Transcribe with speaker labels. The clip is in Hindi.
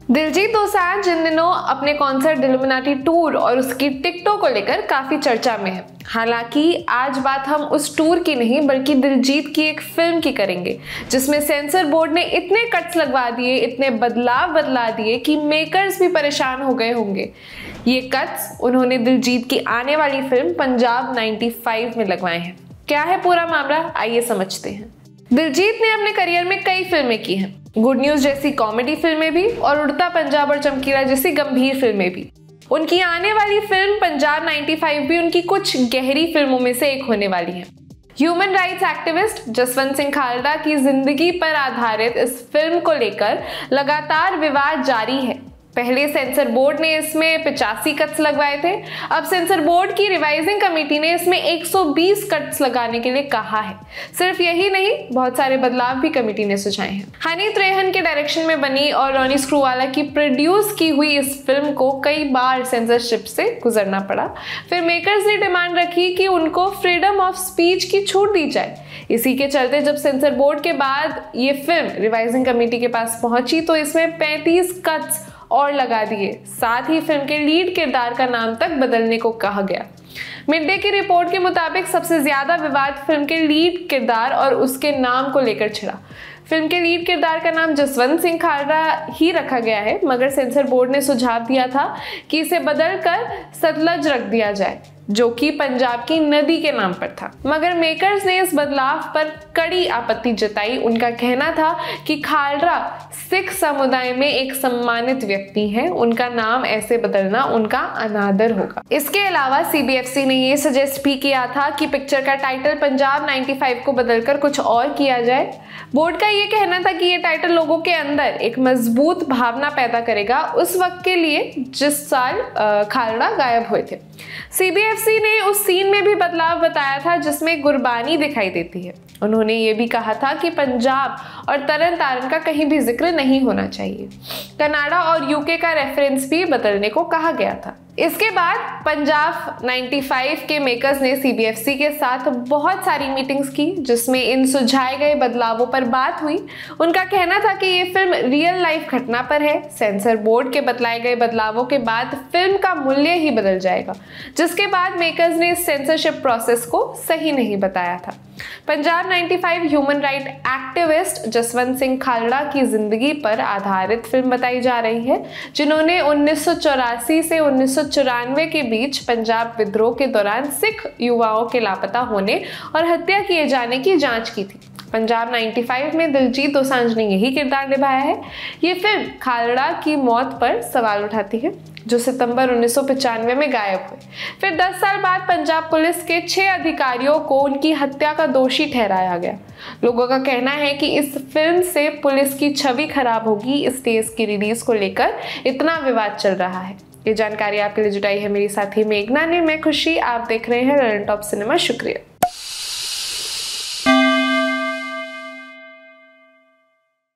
Speaker 1: दिलजीत दोसांझ जिन दिनों अपने कॉन्सर्ट इल्यूमिनाटी टूर और उसकी टिकटों को लेकर काफी चर्चा में है। हालांकि आज बात हम उस टूर की नहीं बल्कि दिलजीत की एक फिल्म की करेंगे जिसमें सेंसर बोर्ड ने इतने कट्स लगवा दिए, इतने बदलाव बदला दिए कि मेकर्स भी परेशान हो गए होंगे। ये कट्स उन्होंने दिलजीत की आने वाली फिल्म पंजाब 95 में लगवाए हैं। क्या है पूरा मामला, आइए समझते हैं। दिलजीत ने अपने करियर में कई फिल्में की हैं, गुड न्यूज जैसी कॉमेडी फिल्में भी और उड़ता पंजाब और चमकीला जैसी गंभीर फिल्में भी। उनकी आने वाली फिल्म पंजाब 95 भी उनकी कुछ गहरी फिल्मों में से एक होने वाली है। Human rights activist Jaswant Singh Khalra की जिंदगी पर आधारित इस फिल्म को लेकर लगातार विवाद जारी है। पहले सेंसर बोर्ड ने इसमें 85 कट्स लगवाए थे, अब सेंसर बोर्ड की रिवाइजिंग कमेटी ने इसमें 120 कट्स लगाने के लिए कहा है। सिर्फ यही नहीं, बहुत सारे बदलाव भी कमेटी ने सुझाए हैं। हनी त्रेहन के डायरेक्शन में बनी और रॉनी स्क्रूवाला की प्रोड्यूस की हुई इस फिल्म को कई बार सेंसरशिप से गुजरना पड़ा। फिर मेकर्स ने डिमांड रखी कि उनको फ्रीडम ऑफ स्पीच की छूट दी जाए। इसी के चलते जब सेंसर बोर्ड के बाद ये फिल्म रिवाइजिंग कमेटी के पास पहुंची तो इसमें 35 कट्स और लगा दिए। साथ ही फिल्म के लीड किरदार का नाम तक बदलने को कहा गया। मिड डे की रिपोर्ट के मुताबिक सबसे ज्यादा विवाद फिल्म के लीड किरदार और उसके नाम को लेकर छिड़ा। फिल्म के लीड किरदार का नाम जसवंत सिंह खालड़ा ही रखा गया है, मगर सेंसर बोर्ड ने सुझाव दिया था कि इसे बदलकर सतलज रख दिया जाए, जो कि पंजाब की नदी के नाम पर था। मगर मेकर्स ने इस बदलाव पर कड़ी आपत्ति जताई। उनका कहना था कि खालड़ा सिख समुदाय में एक सम्मानित व्यक्ति हैं, उनका नाम ऐसे बदलना उनका अनादर होगा। इसके अलावा सीबीएफसी ने ये सजेस्ट भी किया था कि पिक्चर का टाइटल पंजाब 95 को बदलकर कुछ और किया जाए। बोर्ड का ये कहना था कि ये टाइटल लोगों के अंदर एक मजबूत भावना पैदा करेगा उस वक्त के लिए जिस साल खालड़ा गायब हुए थे। सीबीएफसी ने उस सीन में भी बदलाव बताया था जिसमें गुरबानी दिखाई देती है। उन्होंने ये भी कहा था कि पंजाब और तरन तारण का कहीं भी जिक्र नहीं होना चाहिए। कनाडा और यूके का रेफरेंस भी बदलने को कहा गया था। इसके बाद पंजाब 95 के मेकर्स ने सीबीएफसी के साथ बहुत सारी मीटिंग्स की जिसमें इन सुझाए गए बदलावों पर बात हुई। उनका कहना था कि ये फिल्म रियल लाइफ घटना पर है। सेंसर बोर्ड के बतलाए गए बदलावों के बाद फिल्म का मूल्य ही बदल जाएगा, जिसके बाद मेकर्स ने इस सेंसरशिप प्रोसेस को सही नहीं बताया था। Punjab 95 human right activist Jaswant Singh Khalra की जिंदगी पर आधारित फिल्म बताई जा रही है, जिन्होंने 1984 से 1994 के बीच पंजाब विद्रोह के दौरान सिख युवाओं के लापता होने और हत्या किए जाने की जांच की थी। पंजाब 95 में दिलजीत दोसांझ ने यही किरदार निभाया है। ये फिल्म खालड़ा की मौत पर सवाल उठाती है, जो सितंबर 1995 में गायब हुए। फिर 10 साल बाद पंजाब पुलिस के 6 अधिकारियों को उनकी हत्या का दोषी ठहराया गया। लोगों का कहना है कि इस फिल्म से पुलिस की छवि खराब होगी, इसलिए इसकी रिलीज को लेकर इतना विवाद चल रहा है। ये जानकारी आपके लिए जुटाई है मेरी साथी मेघना ने। मैं खुशी, आप देख रहे हैं ललन टॉप सिनेमा। शुक्रिया।